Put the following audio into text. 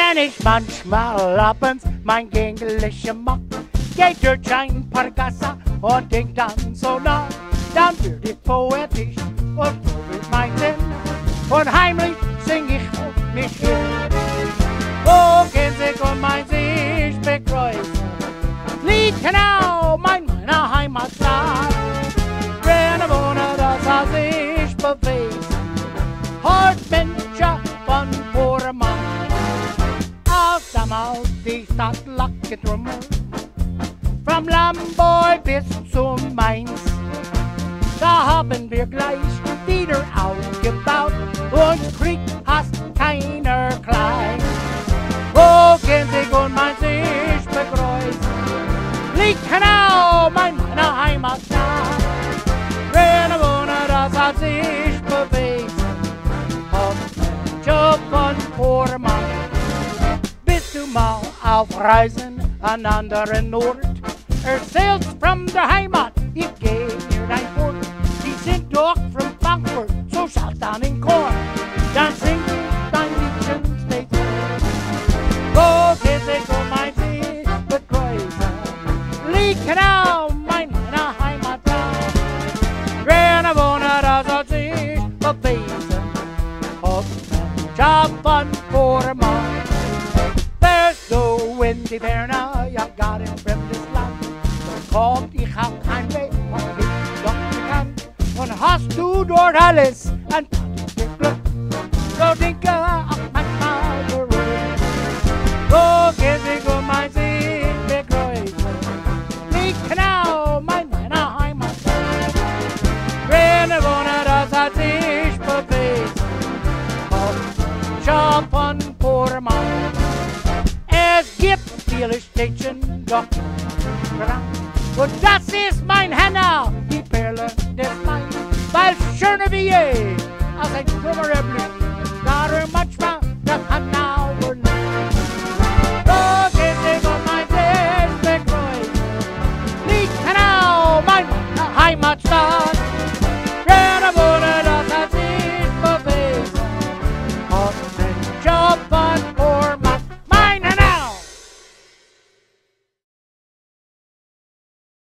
Wenn ich manchmal abends mein Gängeliche mach, geht durch ein paar Gasse und denk dann so nach, dann würd ich poetisch und so mit mein Sinn und heimlich sing ich auf mich hin. Wo gehen sich um mein sich bekreuzen, liegt genau meiner Heimatstadt. Wenn ich wohne, das hat sich bewegt, heute Menschen von Vormann. Aus damals die Stadt lag getrümmert, vom Lamboy bis zum Mainz. Da haben wir gleich wieder aufgebaut und Krieg hast keiner klein. Wo gehen sich und mein sich bekreuzen, liegt genau meiner Heimatstadt. Wenn ich wohne, das hat sich bewegt, Job von Vormann. Bist du mal auf Reisen an anderen Ort, erzählst von der Heimat, ich geh mir dein Wort. Die sind doch von Frankfurt, so schaut dann in Chor, dann sing ich dein Liedchen stets. Wo geht sich um mein See bekreuzen, liegt genau meiner Heimat da. Wenn ich wohne, das hat sich bewiesen, Job von Vormann. There's so in die Ferne, ja gar im fremdes Land, so kommt ich hab kein Weg, aber ich doch bekannt. Und hast du dort alles, ein Glück, so denke auch manchmal zurück. Wo geht sich um mein See bekreuzen, liegt genau meiner Heimatstadt. Wenn ich wohne, das hat sich bewegt, Job von Vormann. Es gibt viele Städtchen, doch und das ist mein Henna, die Perle des Mains, weil schöner wie je, als ein Kummer erblüht.